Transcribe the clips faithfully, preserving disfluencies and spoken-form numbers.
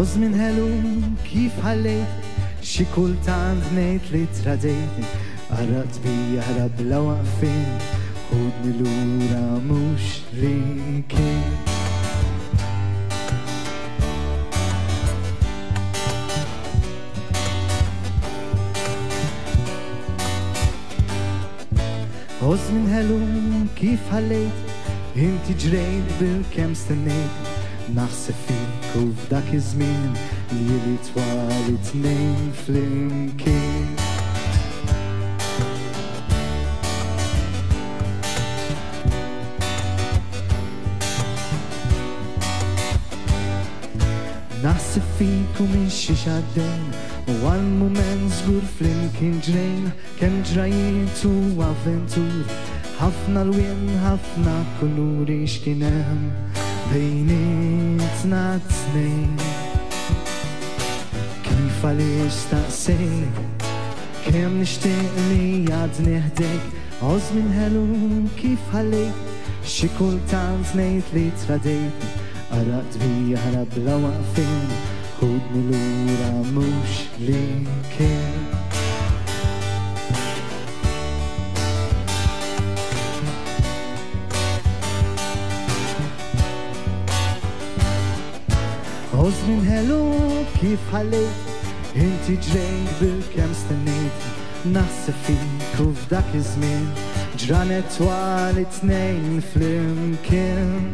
Żmien ħelu kif ħallejt, xi kultant ngħid li tradejt, qarrat bija ħrab bla waqfien, ħudni lura mhux li kien. Żmien ħelu kif ħallejt, inti ġrejt bil-kemm stennejt, naħseb fik u f'dak iż-żmien li li twal it-tnejn flimkien. Naħseb fik u minn xi xaddejn, u għal-mument żgur flimkien ġrejn, kemm ġrajiet u avventur, ħafna l-wien, ħafna kuluri x'kien hemm bejnietna t-tnejn. Kif għaliex staqsejt, kemm nixtieq li għadni ħdejk, żmien ħelu kif ħallejt, xi kultant ngħid li tradejt, qaraqt bija ħrab bla waqfien, ħudni lura mhux li kien. Żmien ħelu kif ħallejt, inti ġrejt bil-kemm stennejt, naħseb fik u f'dak iż-żmien ġranet twal it-tnejn flimkien.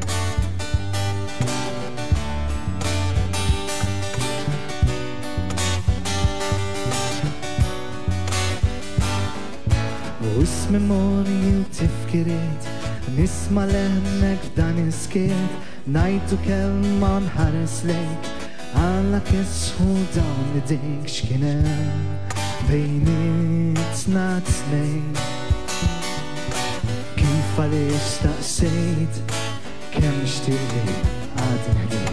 U s-memorji u tifkiriet, nisma l-hemmek f'dan iskiet, najtu kelma nħares lejk, għalla kisħu dawn id-dik x'kien hemm bejnietna t-tnejn. Kif għaliex staqsejt, kemm nixtieq li għadni ħdejk.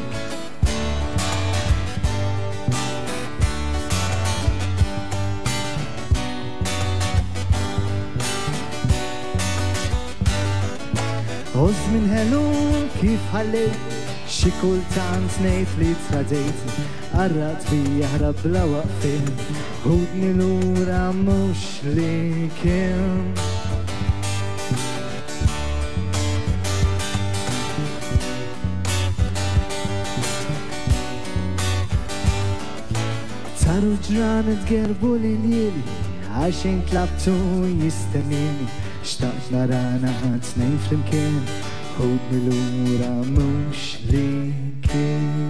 Żmien ħelu kif ħallejt, xi kultant ngħid li tradejt, qarrat bija ħrab bla waqfien, ħudni lura mhux li kien. Saru ġranet gerbu li lieli, għaxin tlabtu jistennini, xtaqt narana t-tnejn flimkien, ħudni lura mhux li kien.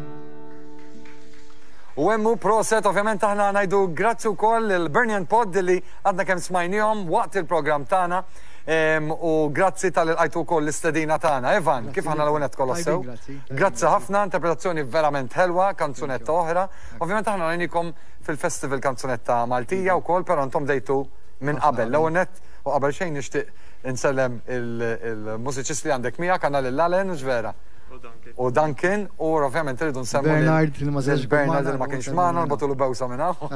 U hemmu proset, ovvjament aħna ngħidu grazzi wkoll il-Burning Pod li għadna kemm smajnihom waqt il-programm tagħna, u grazzi tal-qajtu wkoll l-istedina tagħna. Evan, kif aħna l-ewwel tkolossew? Grazzi ħafna, interpretazzjoni verament ħelwa, kanzunetta oħra. Ovvjament aħna rajnikom fil-Festival Kanzunetta Maltija wkoll, però intom dejtu minn qabel. L-ewwel nett u qabel xejn nixtieq insellem il-mużiċist li għandek miegħek għandna lil Allen u ġvera. U Duncan, u ovvjament rridu nsemmu Bernard li ma żelx Bernard li ma kienx magħna, nbagħtulu bewsa minn hawn.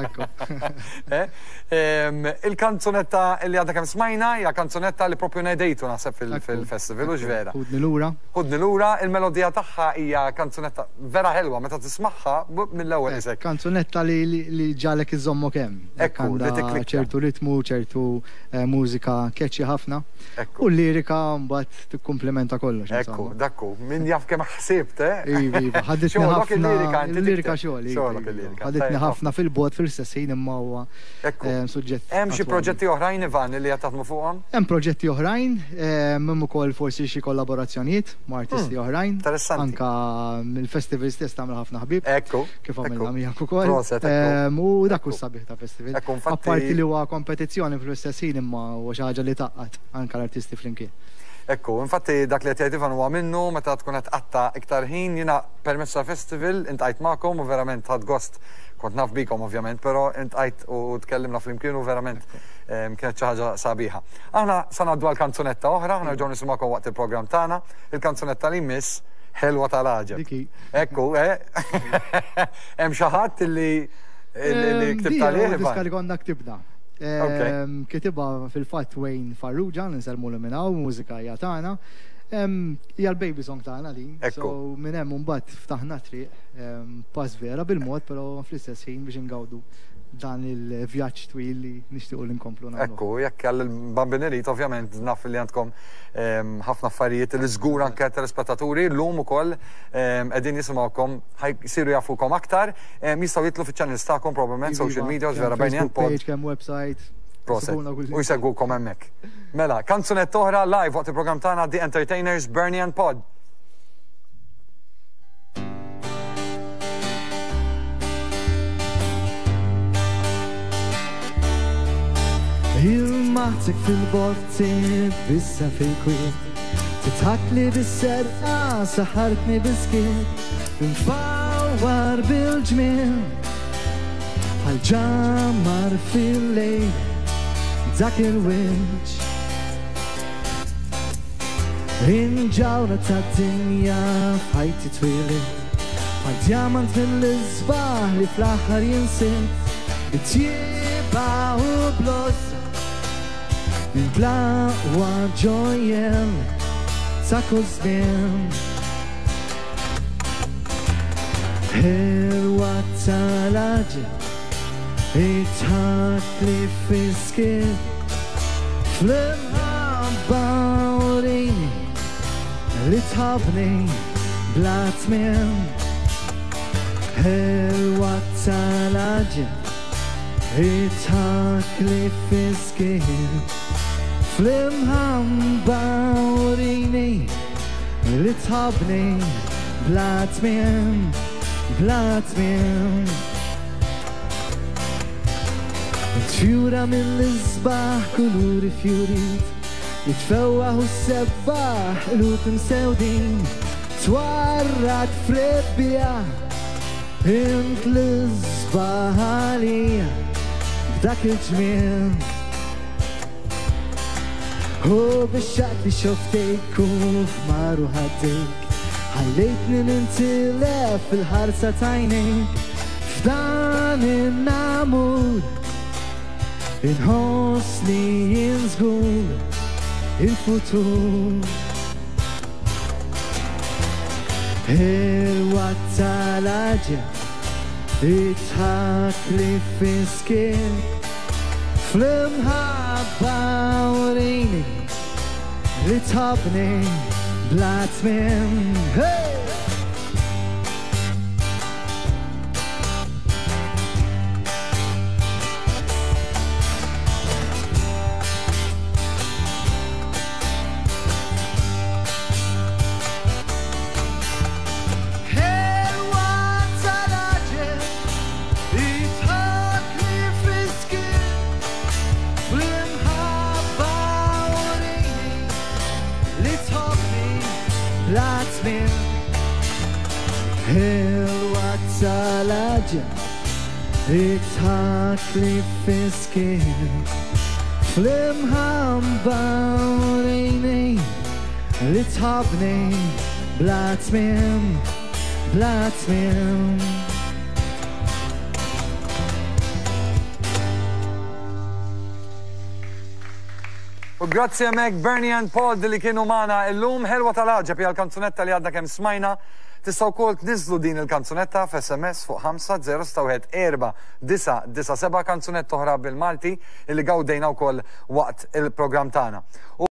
Il-kanzunetta li għadha kemm smajna hija kanzunetta li proprju ngħidejtu naħseb fil-festival u ġvera. Ħudni lura. Ħudni lura, il-melodija tagħha hija kanzunetta vera ħelwa meta tismagħha mill-ewwel isek. Kanzunetta li ġalek iżommu kemm. Ekku, li tiklikka. ċertu ritmu, ċertu mużika keċċi ħafna. U l-lirika mbagħad tikkumplementa kollox. Ekku, dakku, min jaf kemm ħsibt, eh? Iva, iva, ħaditni ħafna il-lirika xogħol. Ħaditni ħafna fil-bot fil-istess ħin imma huwa suġġett. Hemm xi proġetti oħrajn Ivan li qed taħdmu fuqhom? Hemm proġetti oħrajn, hemm ukoll forsi xi kollaborazzjonijiet ma' artisti oħrajn. Interessanti. Anka mill-festival stess tagħmel ħafna ħbib. Ekku. Kif għamilna miegħek ukoll. U dak hu sabiħ ta' festival. Apparti li huwa kompetizzjoni fl-istess ħin imma huwa xi ħaġa li taqqat anke l-artisti flimkien. Ekku, infatti dak li qed Ivan huwa minnu meta tkun qed qatta iktar ħin jiena permezz tal-festival intqajt magħkom u verament ħadd gost, kont naf bikom ovvjament, però intqajt u tkellimna flimkien u verament kienet xi ħaġa sabiħa. Aħna sa ngħaddu għal kanzunetta oħra, aħna nerġgħu nisimgħukom waqt il-programm tagħna, il-kanzunetta li jmiss ħelwa tal-ħaġa. Ekku, eh? Hemm xi ħadd li ktib talih Ivan. Diska li konna ktibna. Kitiba fil-fatt Wayne Farrugia, ninselmu l minnaw, mużika jatana. Hija l-baby song tagħna li. So minn hemm mbagħad ftaħna triq pass vera bil-mod, però fl-istess ħin biex ingawdu dan il-vjaġġ twil li nixtiequ li nkomplu nagħmlu. Ekku, jekk għall il-bambinerit ovvjament naf li għandkom ħafna affarijiet li żgur anke telespettaturi llum ukoll qegħdin jisimgħukom ħajsiru jafukom aktar, jistgħu jitlu fiċ-channels tagħkom probabbilment social media vera Bernjan Pod. Kemm website. Proset. U jsegwukom hemmhekk. Mela, kanzunett oħra live waqt il-programm tagħna The Entertainers Bernjan Pod. Il-maħtek fil-botti bissa fil-kwiet Titħak li bis-serqa saħartni biskiet Nfawar bil-ġmien Għal-ġammar fil-lejl dak il-winċ Inġawra ta' dinja f'ħajti twilit Ma' djamant mill-izbaħ li fl-aħħar jinsint Bitjieba u blossa Ntlaqwa ġojen ta' kull żmien Ħelwa tal-aġel Itħak li fiskit Fl-imħabba urini Li tħabni bla tmien Ħelwa tal-aġel Itħak li fiskit Fl-imħabba urini Li tħabni bla tmien Bla tmien Tfjura mill-izbaħ kuluri fjurit Jitfewaħu s-sebbaħ l-ut msewdin Twarrat frebbija Int l-izbaħ għalija B'dak il-ġmien U bixxaq li xoftejk u f'maru ħaddejk Ħallejtni nintilef fil-ħarsa tajnejk F'dan il-namur Inħossni jinżgur il-futur Il-waqt tal-aġel Itħak li fiskien Fl-imħabba urini Li tħabni bla tmien Hey! Itħak li fiskien Fl-imħabba urini Li tħabni bla tmien Bla tmien U grazzi għamek Bernjan Pod li kienu maħna il-lum ħelwa tal-ħagġa pija l-kanzunetta li għadna kem smajna Tistaw kol tniżlu din il-kanzunetta f'S M S fuq ħamsa zero stawħed erba' disa' disa' seba' kanzunetta oħra bil-Malti illi gawdejna wkoll waqt il-programm tagħna.